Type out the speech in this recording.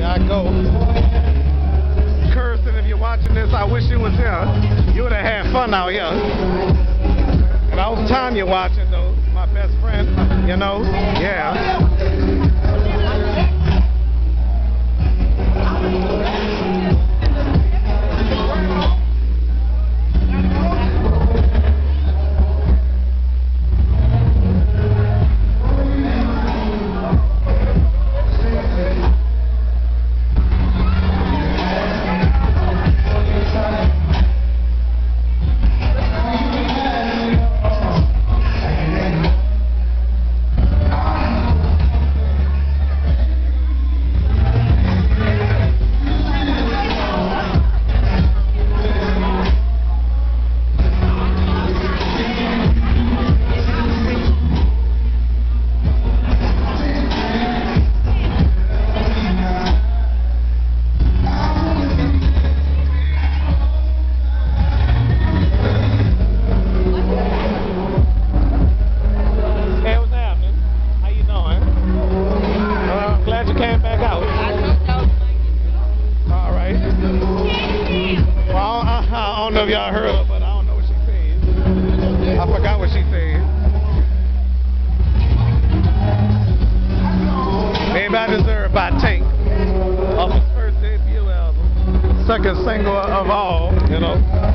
I go. Kirsten, if you're watching this, I wish you was here. You would have had fun out here. And I was Tanya watching, though. My best friend, you know? Yeah. I don't know if y'all heard her, but I don't know what she said. I forgot what she said. Maybe I Deserve by Tank, off his first debut album, second single of all, you know.